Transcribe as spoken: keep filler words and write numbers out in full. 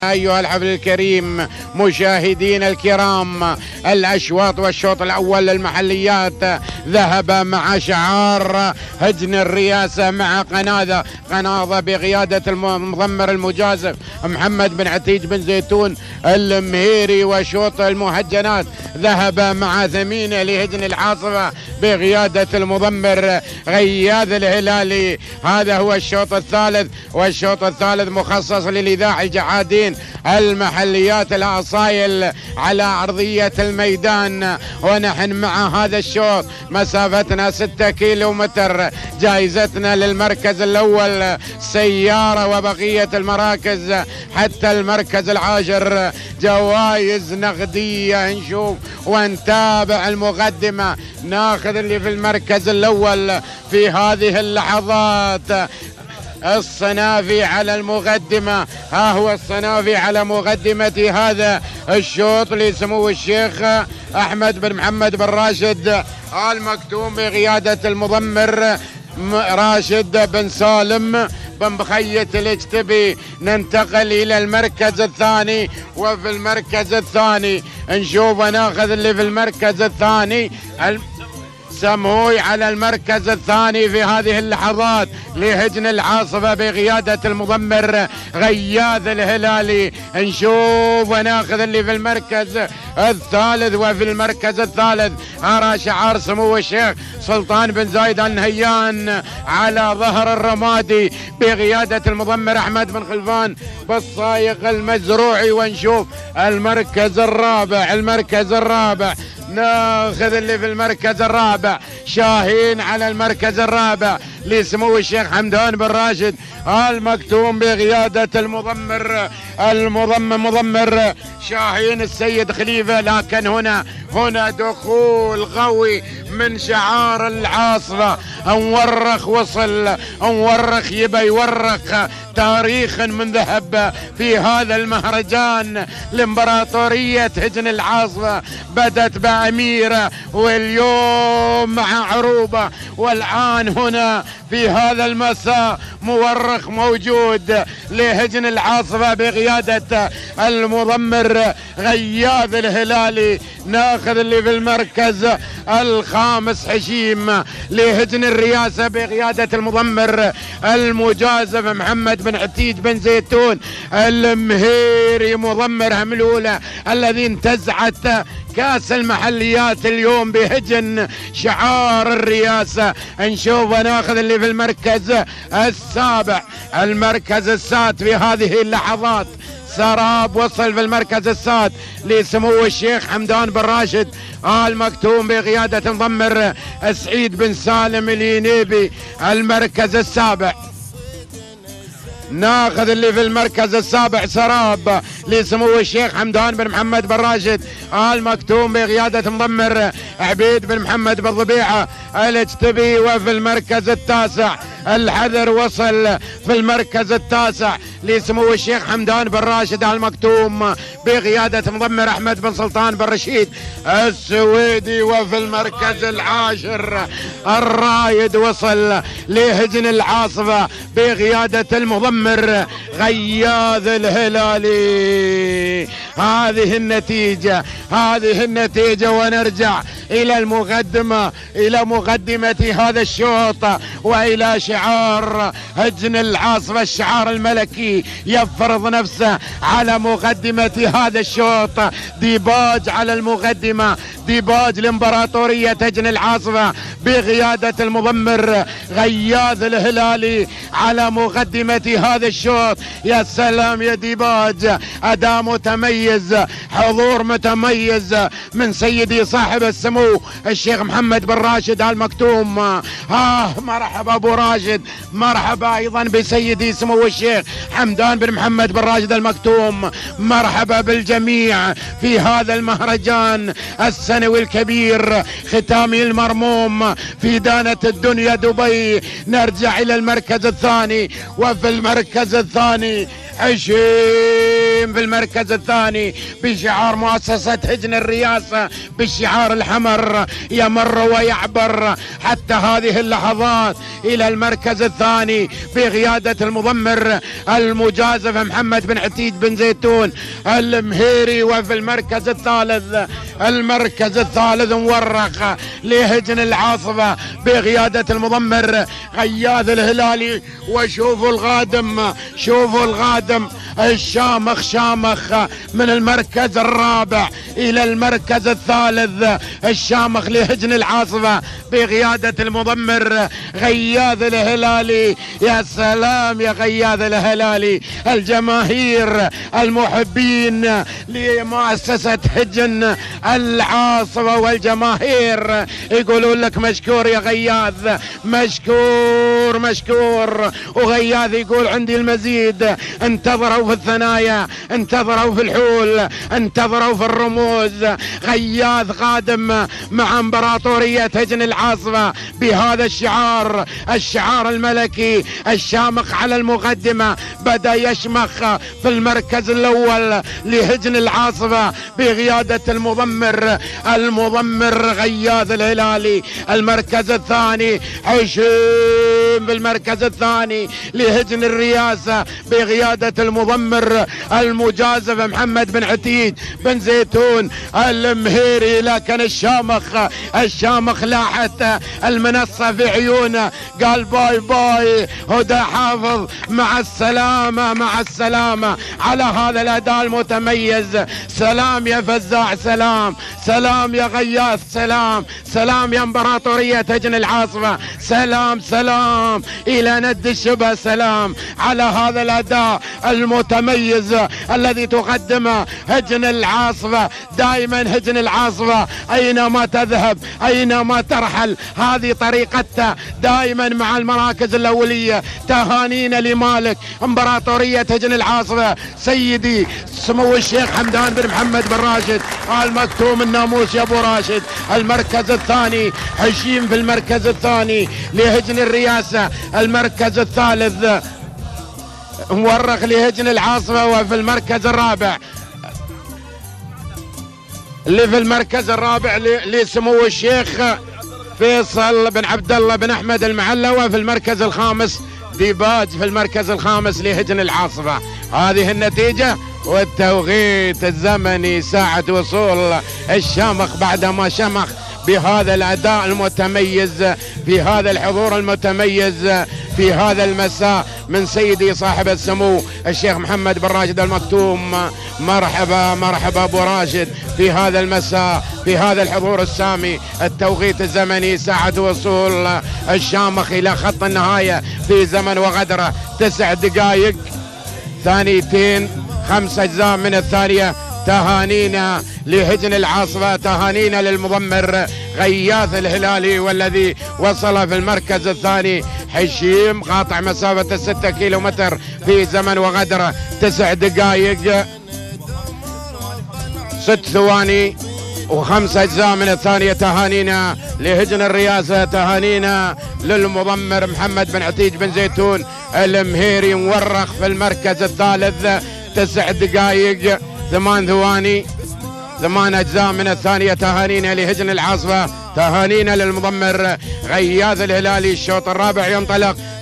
أيها الحفل الكريم مشاهدينا الكرام، الأشواط والشوط الأول للمحليات ذهب مع شعار هجن الرئاسة مع قناذة قناذة بقيادة المضمر المجازف محمد بن عتيج بن زيتون المهيري، وشوط المهجنات ذهب مع ثمينة لهجن العاصفة بقيادة المضمر غياث الهلالي. هذا هو الشوط الثالث، والشوط الثالث مخصص للإذاعة الجحادين المحليات الأصايل على أرضية الميدان. ونحن مع هذا الشوط مسافتنا ستة كيلو متر. جائزتنا للمركز الأول سيارة، وبقية المراكز حتى المركز العاشر جوائز نقدية. نشوف ونتابع المقدمة، ناخذ اللي في المركز الأول في هذه اللحظات الصنافي على المقدمة. ها هو الصنافي على مقدمة هذا الشوط لسمو الشيخ أحمد بن محمد بن راشد آل مكتوم بقيادة المضمر راشد بن سالم بن بخية الاجتبي. ننتقل إلى المركز الثاني، وفي المركز الثاني نشوف ناخذ اللي في المركز الثاني سموي على المركز الثاني في هذه اللحظات لهجن العاصفة بقيادة المضمر غياث الهلالي. نشوف وناخذ اللي في المركز الثالث، وفي المركز الثالث أرى شعار سمو الشيخ سلطان بن زايد آل نهيان على ظهر الرمادي بقيادة المضمر أحمد بن خلفان بالصايغ المزروعي. ونشوف المركز الرابع، المركز الرابع ناخذ اللي في المركز الرابع شاهين على المركز الرابع لسمو الشيخ حمدان بن راشد آل مكتوم بقيادة المضمر المضمر مضمر شاهين السيد خليفة. لكن هنا هنا دخول قوي من شعار العاصفة. نورخ وصل، نورخ يبى يورخ تاريخا من ذهب في هذا المهرجان لإمبراطورية هجن العاصفة. بدت بأميرة واليوم مع عروبة، والآن هنا في هذا المساء مورخ موجود لهجن العاصفة بقيادة المضمر غياث الهلالي. ناخذ اللي في المركز الخامس حشيم لهجن الرئاسة بقيادة المضمر المجازف محمد بن عتيج بن زيتون المهيري مضمر هملولة الذي انتزعت كاس المحليات اليوم بهجن شعار الرئاسة. نشوف وناخذ اللي في المركز السابع، المركز السادس في هذه اللحظات سراب وصل في المركز السادس لسمو الشيخ حمدان بن راشد آل مكتوم بقيادة مضمر سعيد بن سالم الينيبي. المركز السابع ناخذ اللي في المركز السابع سراب لسمو الشيخ حمدان بن محمد بن راشد آل مكتوم بقيادة مضمر عبيد بن محمد بن ضبيعة الاجتبي. وفي المركز التاسع الحذر وصل في المركز التاسع لسمو الشيخ حمدان بن راشد آل مكتوم بقيادة مضمر أحمد بن سلطان بن رشيد السويدي. وفي المركز العاشر الرايد وصل لهجن العاصفة بقيادة المضمر غياث الهلالي. هذه النتيجة، هذه النتيجة. ونرجع إلى المقدمة، إلى مقدمة هذا الشوط وإلى شعار هجن العاصفة. الشعار الملكي يفرض نفسه على مقدمة هذا الشوط. ديباج على المقدمة، ديباج لإمبراطورية هجن العاصفة بقيادة المضمر غياث الهلالي على مقدمة هذا الشوط. يا سلام يا ديباج، أداء متميز، حضور متميز من سيدي صاحب السمو الشيخ محمد بن راشد آل مكتوم. آه مرحبا أبو راشد، مرحبا أيضا بسيدي سمو الشيخ حمدان بن محمد بن راشد آل مكتوم. مرحبا بالجميع في هذا المهرجان السنوي الكبير ختامي المرموم في دانة الدنيا دبي. نرجع إلى المركز الثاني، وفي المركز الثاني حشيم في المركز الثاني بشعار مؤسسة هجن الرياسة بالشعار الحمر يمر ويعبر حتى هذه اللحظات إلى المركز الثاني بقيادة المضمر المجازف محمد بن عتيج بن زيتون المهيري. وفي المركز الثالث المركز الثالث مورق لهجن العاصفة بقيادة المضمر غياث الهلالي. وشوفوا الغادم شوفوا الغادم الشامخ شامخ من المركز الرابع إلى المركز الثالث الشامخ لهجن العاصفة بقيادة المضمر غياث الهلالي. يا سلام يا غياث الهلالي، الجماهير المحبين لمؤسسة هجن العاصفة والجماهير يقولون لك مشكور يا غياث، مشكور مشكور. وغياث يقول عندي المزيد، انتظروا في الثنايا، انتظروا في الحول، انتظروا في الرموز. غياث قادم مع امبراطورية هجن العاصفة بهذا الشعار، الشعار الملكي الشامخ على المقدمة. بدأ يشمخ في المركز الأول لهجن العاصفة بقيادة المضمر المضمر غياث الهلالي. المركز الثاني حشيم بالمركز الثاني لهجن الرياسة بقيادة المضمر المجازف محمد بن عتيج بن زيتون المهيري. لكن الشامخ الشامخ لاحت المنصة في عيونه، قال باي باي هدى حافظ، مع السلامة مع السلامة على هذا الأداء المتميز. سلام يا فزاع، سلام سلام يا غياث، سلام سلام يا امبراطورية هجن العاصفة، سلام سلام إلى ند الشبه، سلام على هذا الأداء المتميز الذي تقدمه هجن العاصفة. دائما هجن العاصفة أينما تذهب أينما ترحل هذه طريقتها دائما مع المراكز الأولية. تهانينا لمالك امبراطورية هجن العاصفة سيدي سمو الشيخ حمدان بن محمد بن راشد آل مكتوم الناموس يا ابو راشد. المركز الثاني حشيم في المركز الثاني لهجن الرياسة. المركز الثالث مورخ لهجن العاصفة. وفي المركز الرابع اللي في المركز الرابع لسمو الشيخ فيصل بن عبد الله بن احمد المعلى. وفي المركز الخامس ديباج في المركز الخامس لهجن العاصفة. هذه النتيجة والتوقيت الزمني ساعة وصول الشامخ بعدما شمخ بهذا الأداء المتميز في هذا الحضور المتميز في هذا المساء من سيدي صاحب السمو الشيخ محمد بن راشد المكتوم. مرحبا مرحبا ابو راشد في هذا المساء في هذا الحضور السامي. التوقيت الزمني ساعة وصول الشامخ إلى خط النهاية في زمن وغدره تسع دقائق ثانيتين خمس أجزاء من الثانية. تهانينا لهجن العاصفة، تهانينا للمضمر غياث الهلالي والذي وصل في المركز الثاني حشيم قاطع مسافة الستة كيلو متر في زمن وغدره تسع دقائق ست ثواني وخمس أجزاء من الثانية. تهانينا لهجن الرياسة، تهانينا للمضمر محمد بن عتيج بن زيتون المهيري مورخ في المركز الثالث تسع دقائق ثمان ثواني ثمان أجزاء من الثانية. تهانينا لهجن العاصفة، تهانينا للمضمر غياث الهلالي. الشوط الرابع ينطلق